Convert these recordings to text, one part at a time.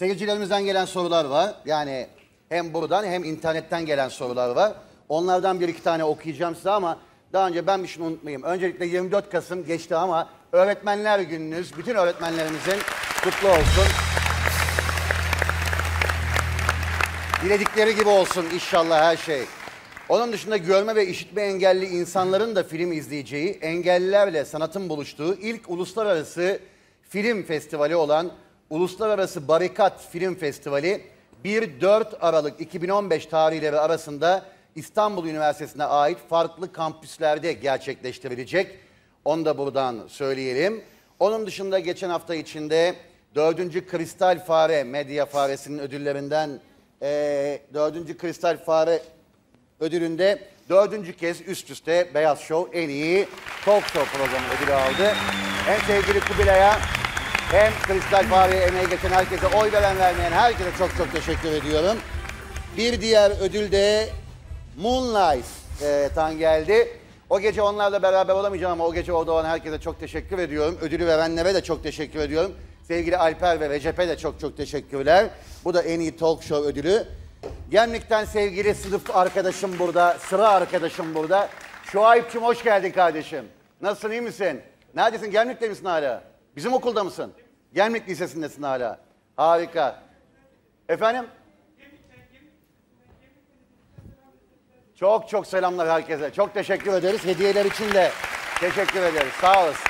Seyircilerimizden gelen sorular var. Yani hem buradan hem internetten gelen sorular var. Onlardan bir iki tane okuyacağım size ama daha önce ben bir şunu unutmayayım. Öncelikle 24 Kasım geçti ama Öğretmenler Gününüz bütün öğretmenlerimizin kutlu olsun. Diledikleri gibi olsun inşallah her şey. Onun dışında görme ve işitme engelli insanların da film izleyeceği, engellilerle sanatın buluştuğu ilk uluslararası film festivali olan Uluslararası Barikat Film Festivali 1-4 Aralık 2015 tarihleri arasında İstanbul Üniversitesi'ne ait farklı kampüslerde gerçekleştirilecek. Onu da buradan söyleyelim. Onun dışında geçen hafta içinde 4. Kristal Fare, Medya Faresi'nin ödüllerinden 4. Kristal Fare ödülünde 4. kez üst üste Beyaz Show en iyi talk show programı ödülü aldı. En sevgili Kubilay'a hem Kristal Fare'ye emeği geçen herkese, oy veren vermeyen herkese çok çok teşekkür ediyorum. Bir diğer ödül de Moonlight'tan geldi. O gece onlarla beraber olamayacağım ama o gece orada olan herkese çok teşekkür ediyorum. Ödülü verenlere de çok teşekkür ediyorum. Sevgili Alper ve Recep'e de çok çok teşekkürler. Bu da en iyi talk show ödülü. Gemlik'ten sevgili sınıf arkadaşım burada, sıra arkadaşım burada. Şuayb'cim hoş geldin kardeşim. Nasılsın, iyi misin? Neredesin, Gemlik'te misin hala? Bizim okulda mısın? Gemlik Lisesi'ndesin hala. Harika. Efendim? Çok çok selamlar herkese. Çok teşekkür ederiz. Hediyeler için de teşekkür ederiz. Sağ olasın.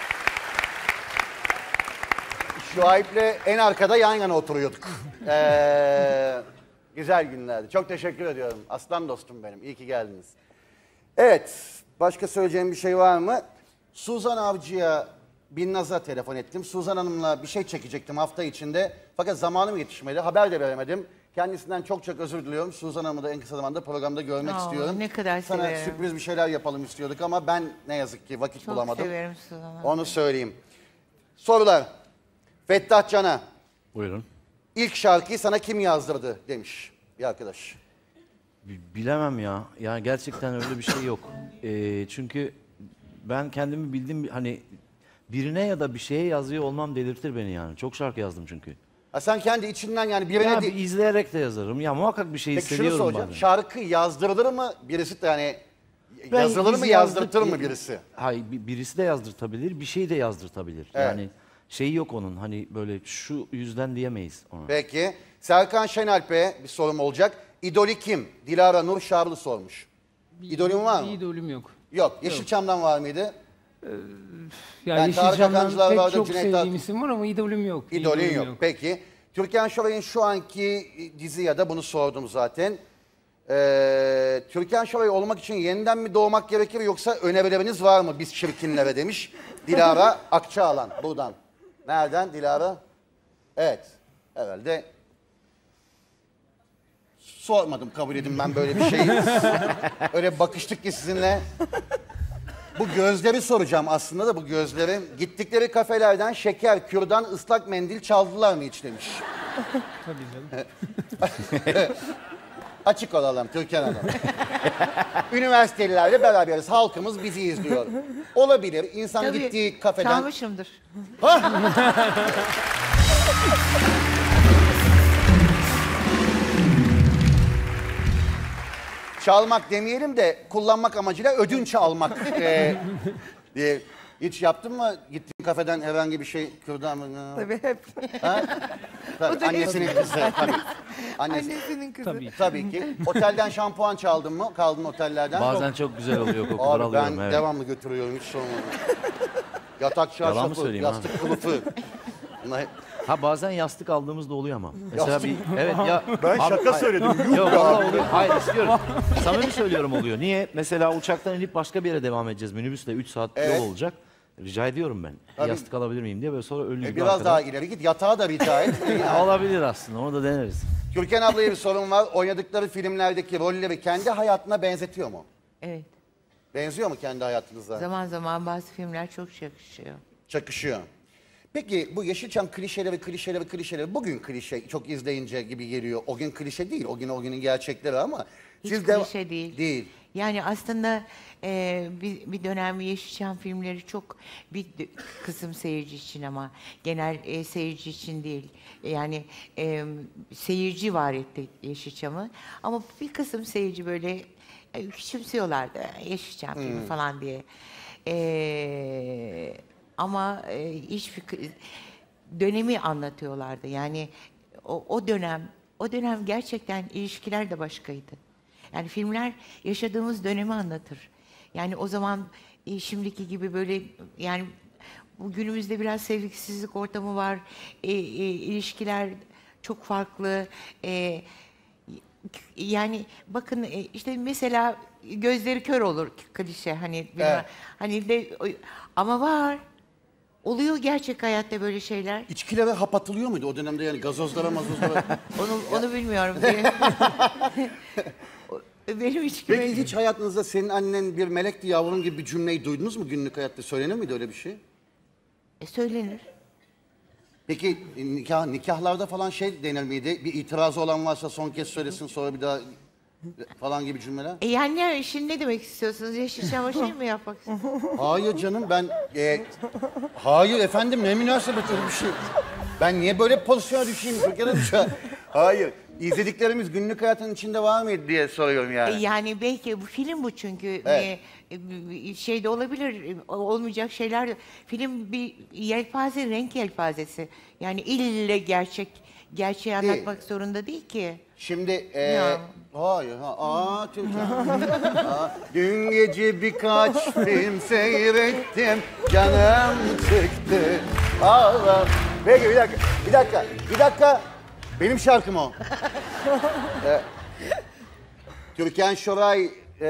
Şuayb'le en arkada yan yana oturuyorduk. Güzel günlerdi. Çok teşekkür ediyorum. Aslan dostum benim. İyi ki geldiniz. Evet. Başka söyleyeceğim bir şey var mı? Suzan Avcı'ya Binnaz'a telefon ettim. Suzan Hanım'la bir şey çekecektim hafta içinde. Fakat zamanım yetişmedi. Haber de veremedim. Kendisinden çok çok özür diliyorum. Suzan Hanım'ı da en kısa zamanda programda görmek istiyorum. Ne kadar Sana severim. sürpriz bir şeyler yapalım istiyorduk ama ben ne yazık ki vakit bulamadım. Çok severim Suzan Hanım'ı. Onu söyleyeyim. Sorular. Fettah Can'a. Buyurun. İlk şarkıyı sana kim yazdırdı demiş bir arkadaş. Bilemem ya. Yani gerçekten öyle bir şey yok. Çünkü ben kendimi bildim, hani birine ya da bir şeye yazıyor olmam delirtir beni yani. Çok şarkı yazdım çünkü. Ha sen kendi içinden yani birine Ya bir izleyerek de yazarım. Ya muhakkak bir şey Peki şunu hissediyorum soracağım. bazen. Şarkı yazdırılır mı? Birisi de yani Ben yazılır mı, yazdırtır mı birisi? Hayır, birisi de yazdırtabilir, bir şey de yazdırtabilir. Evet. Yani şeyi yok onun, hani böyle şu yüzden diyemeyiz ona. Peki. Serkan Şenalp'e bir sorum olacak. İdolü kim? Dilara Nur Şarlı sormuş. İdolün var mı? İdolüm yok. Yok. Yeşilçam'dan var mıydı? Yani Tarık Yeşilçam'dan Akancılar pek vardı, çok Cüneyt sevdiğim isim var ama idolüm yok. İdolün İdolüm yok. Peki. Türkan Şoray'ın şu anki dizi ya da bunu sordum zaten. Türkan Şoray olmak için yeniden mi doğmak gerekir yoksa önerileriniz var mı biz çirkinlere demiş. Dilara Akçaalan buradan. Nereden Dilara? Evet. Herhalde sormadım, kabul edin ben böyle bir şeyi. Öyle bakıştık ki sizinle. Bu gözleri soracağım aslında da bu gözleri. Gittikleri kafelerden şeker, kürdan, ıslak mendil çaldılar mı hiç demiş. Tabii canım. Açık olalım Türkan Hanım. Üniversitelilerle beraberiz. Halkımız bizi izliyor. Olabilir. İnsan Tabii, gittiği kafeden... çalmışımdır. Çalmak demeyelim de kullanmak amacıyla ödünç almak diye. Hiç yaptın mı gittiğin kafeden herhangi bir şey kürdan mı? Tabii hep. Ha? Tabii, O da annesinin kızı. Tabii. Annesinin kızı. Tabii ki. Otelden şampuan çaldın mı? Kaldın otellerden. Bazen çok güzel oluyor, kokular Abi alıyorum. ben Evet. devamlı götürüyorum hiç sorun olmaz. Yatak Yalan mı çarşafı, söyleyeyim yastık kılıfı. Bunlar hep... Ha bazen yastık aldığımızda oluyor ama. Mesela bir evet ya. Ben şaka söyledim. Yok vallahi oluyor. Hayır istiyorum. Samimi söylüyorum oluyor. Niye? Mesela uçaktan inip başka bir yere devam edeceğiz. Minibüsle 3 saat Evet. yol olacak. Rica ediyorum ben. Tabii. Yastık alabilir miyim diye böyle sonra ölü gibi Biraz arkadan. daha ileri git. Yatağa da rica et. Olabilir aslında. Onu da deneriz. Türkan ablaya bir sorun var. Oynadıkları filmlerdeki rolleri kendi hayatına benzetiyor mu? Evet. Benziyor mu kendi hayatınıza? Zaman zaman bazı filmler çok yakışıyor. Çakışıyor. Peki bu Yeşilçam klişeleri bugün klişe çok izleyince gibi geliyor. O gün klişe değil. O günün gerçekleri ama Hiç siz klişe değil. Değil. Yani aslında bir dönem Yeşilçam filmleri çok kısım seyirci için ama genel seyirci için değil. Yani seyirci var etti Yeşilçam'ı ama bir kısım seyirci böyle küçümsüyorlardı Yeşilçam filmi falan diye. Ama hiçbir dönemi anlatıyorlardı. Yani o dönem gerçekten ilişkiler de başkaydı. Yani filmler yaşadığımız dönemi anlatır. Yani o zaman şimdiki gibi böyle yani bugünümüzde biraz sevgisizlik ortamı var. İlişkiler çok farklı. Yani bakın işte mesela gözleri kör olur klişe hani bilmem, Evet. hani de ama var. Oluyor gerçek hayatta böyle şeyler. İçkilere hap atılıyor muydu o dönemde yani gazozlara mazozlara? Onu bilmiyorum diye. Benim içkime... Peki hiç hayatınızda senin annen bir melekti yavrum gibi bir cümleyi duydunuz mu günlük hayatta? Söylenir miydi öyle bir şey? Söylenir. Peki nikahlarda falan şey denir miydi? Bir itirazı olan varsa son kez söylesin sonra bir daha falan gibi cümleler? Yani şimdi ne demek istiyorsunuz? Yeşilçam'a şey mi yapmak istiyorsunuz? Hayır canım ben... hayır efendim ne münasebet öyle bir şey. Ben niye böyle bir pozisyona düşeyim? Türkiye'de düşer. Hayır. İzlediklerimiz günlük hayatın içinde var mıydı diye soruyorum yani. Yani belki bu film bu çünkü Evet. şey de olabilir, olmayacak şeyler de. Film bir yelpaze, renk yelpazesi. Yani ille gerçeği anlatmak zorunda değil ki. Şimdi Ya. hayır Türkan. Dün gece birkaç film seyrettim canım çıktı. Allah. Peki bir dakika. Benim şarkım o. Türkan Şoray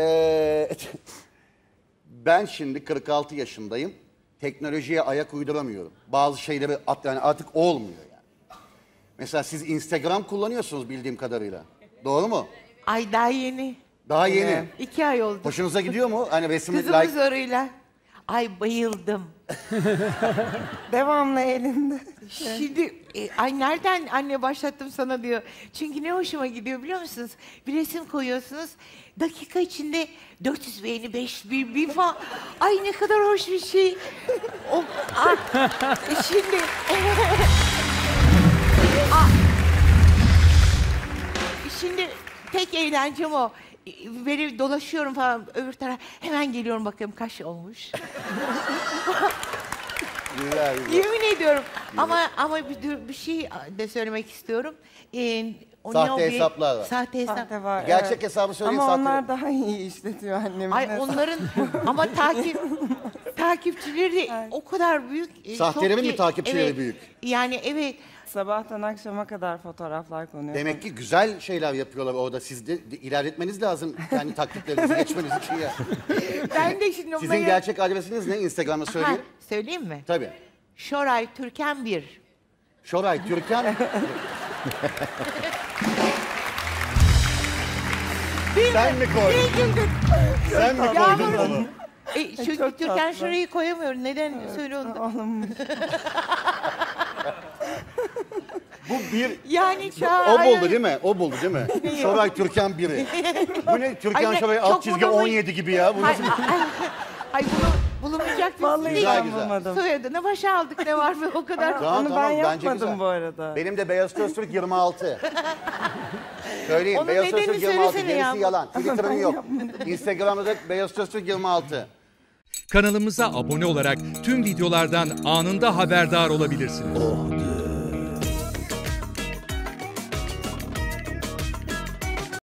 ben şimdi 46 yaşındayım. Teknolojiye ayak uyduramıyorum. Bazı şeyleri yani artık olmuyor yani. Mesela siz Instagram kullanıyorsunuz bildiğim kadarıyla. Doğru mu? Ay daha yeni. Daha yeni. 2 ay oldu. Hoşunuza gidiyor mu? Hani resimli Kızımın like... zoruyla. Ay bayıldım. Devamlı elinde. Şimdi ay nereden anne başlattım sana diyor. Çünkü ne hoşuma gidiyor biliyor musunuz? Bir resim koyuyorsunuz. Dakika içinde 400 beğeni, 5000 falan. Ay ne kadar hoş bir şey. Şimdi şimdi tek eğlencem o. Böyle dolaşıyorum falan öbür taraf. Hemen geliyorum bakıyorum kaç olmuş. Güzel. Yemin ediyorum. Ama bir şey de söylemek istiyorum. O Sahte ne o bir- hesaplar var. Sahte hesap. Sahte var. Gerçek evet. hesabı söyleyin Ama sahte. onlar daha iyi işletiyor annemin. Ay hesabı. onların ama takipçileri de o kadar büyük. Sahtelerin çok mi ki- takipçileri evet, büyük? Yani evet. Sabahtan akşama kadar fotoğraflar konuyor. Demek ki güzel şeyler yapıyorlar orada. Siz de ilerletmeniz lazım kendi taktiklerinizi geçmeniz için ya. Ben de şimdi Sizin onları... gerçek adresiniz ne? Instagram'da Ha, söyleyin. söyleyeyim mi? Tabii. Şoray Türkan 1. Şoray Türkan. Sen mi koydun? Sen mi koydun onu? Çünkü Çok Türkan tatlı. Şoray'ı koyamıyorum. Neden söyle onu? Oğlum Bu bir... Yani O buldu değil mi? O buldu değil mi? Şoray Türkan biri. Bu ne? Türkan Ay, Şoray çok alt çizgi bulunmuş. 17 gibi ya. Bu nasıl? Ay bulunmayacak bir vallahi Güzel, ben güzel. bulmadım. soyadını başa aldık ne var mı o kadar. Tamam, Onu tamam, ben bence yapmadım güzel. bu arada. Benim de Beyaz Öztürk 26. Söyleyeyim. Onun Beyaz nedenini Öztürk 26. söylesene Gerisi ya. yalan. Twitter'ın yok. Instagram'da da Beyaz Öztürk 26. Kanalımıza abone olarak tüm videolardan anında haberdar olabilirsiniz.